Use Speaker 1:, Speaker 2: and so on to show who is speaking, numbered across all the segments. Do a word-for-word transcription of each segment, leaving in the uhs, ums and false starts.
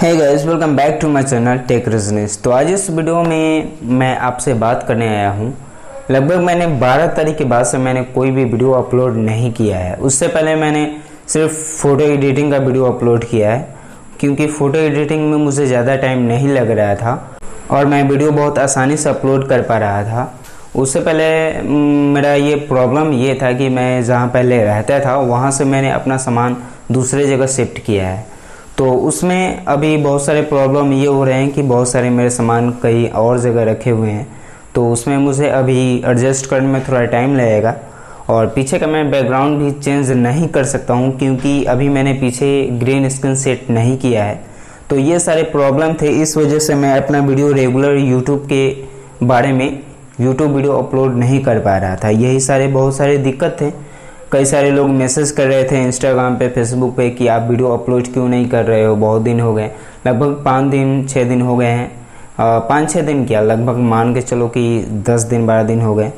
Speaker 1: Hey guys, welcome back to my channel tech business. तो आज इस वीडियो में मैं आपसे बात करने आया हूँ। लगभग मैंने बारह तारीख के बाद से मैंने कोई भी वीडियो अपलोड नहीं किया है। उससे पहले मैंने सिर्फ फ़ोटो एडिटिंग का वीडियो अपलोड किया है, क्योंकि फ़ोटो एडिटिंग में मुझे ज़्यादा टाइम नहीं लग रहा था और मैं वीडियो बहुत आसानी से अपलोड कर पा रहा था। उससे पहले मेरा ये प्रॉब्लम ये था कि मैं जहाँ पहले रहता था वहाँ से मैंने अपना सामान दूसरे जगह शिफ्ट किया है। तो उसमें अभी बहुत सारे प्रॉब्लम ये हो रहे हैं कि बहुत सारे मेरे सामान कहीं और जगह रखे हुए हैं, तो उसमें मुझे अभी एडजस्ट करने में थोड़ा टाइम लगेगा। और पीछे का मैं बैकग्राउंड भी चेंज नहीं कर सकता हूँ, क्योंकि अभी मैंने पीछे ग्रीन स्क्रीन सेट नहीं किया है। तो ये सारे प्रॉब्लम थे, इस वजह से मैं अपना वीडियो रेगुलर यूट्यूब के बारे में यूट्यूब वीडियो अपलोड नहीं कर पा रहा था। यही सारे बहुत सारे दिक्कत थे। कई सारे लोग मैसेज कर रहे थे इंस्टाग्राम पे, फेसबुक पे कि आप वीडियो अपलोड क्यों नहीं कर रहे हो, बहुत दिन हो गए। लगभग पाँच दिन छः दिन हो गए हैं, पाँच छः दिन क्या, लगभग मान के चलो कि दस दिन बारह दिन हो गए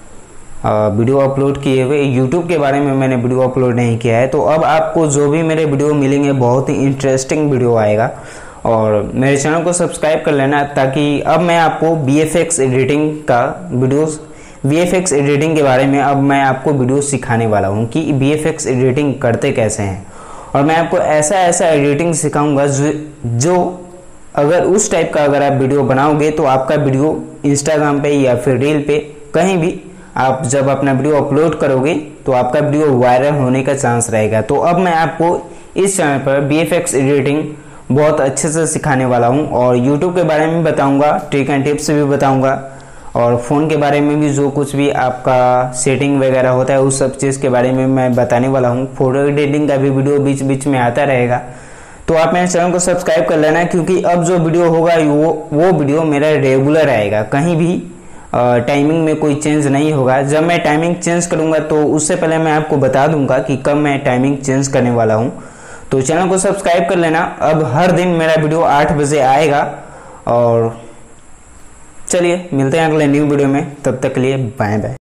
Speaker 1: वीडियो अपलोड किए हुए। यूट्यूब के बारे में मैंने वीडियो अपलोड नहीं किया है। तो अब आपको जो भी मेरे वीडियो मिलेंगे बहुत ही इंटरेस्टिंग वीडियो आएगा, और मेरे चैनल को सब्सक्राइब कर लेना, ताकि अब मैं आपको वी एफ एक्स एडिटिंग का videos V F X editing के बारे में अब मैं आपको वीडियो सिखाने वाला हूं कि वी एफ एक्स एडिटिंग करते कैसे हैं। और मैं आपको ऐसा ऐसा एडिटिंग सिखाऊंगा जो, जो अगर उस टाइप का अगर आप वीडियो बनाओगे तो आपका वीडियो इंस्टाग्राम पे या फिर रील पे कहीं भी आप जब अपना वीडियो अपलोड करोगे तो आपका वीडियो वायरल होने का चांस रहेगा। तो अब मैं आपको इस चैनल पर वी एफ एक्स एडिटिंग बहुत अच्छे से सिखाने वाला हूँ, और यूट्यूब के बारे में बताऊँगा, ट्रिक एंड टिप्स भी बताऊँगा, और फ़ोन के बारे में भी जो कुछ भी आपका सेटिंग वगैरह होता है उस सब चीज़ के बारे में मैं बताने वाला हूँ। फोटो एडिटिंग का भी वीडियो बीच बीच में आता रहेगा। तो आप मेरे चैनल को सब्सक्राइब कर लेना, क्योंकि अब जो वीडियो होगा वो वो वीडियो मेरा रेगुलर आएगा, कहीं भी टाइमिंग में कोई चेंज नहीं होगा। जब मैं टाइमिंग चेंज करूँगा तो उससे पहले मैं आपको बता दूंगा कि कब मैं टाइमिंग चेंज करने वाला हूँ। तो चैनल को सब्सक्राइब कर लेना। अब हर दिन मेरा वीडियो आठ बजे आएगा। और चलिए मिलते हैं अगले न्यू वीडियो में, तब तक के लिए बाय बाय।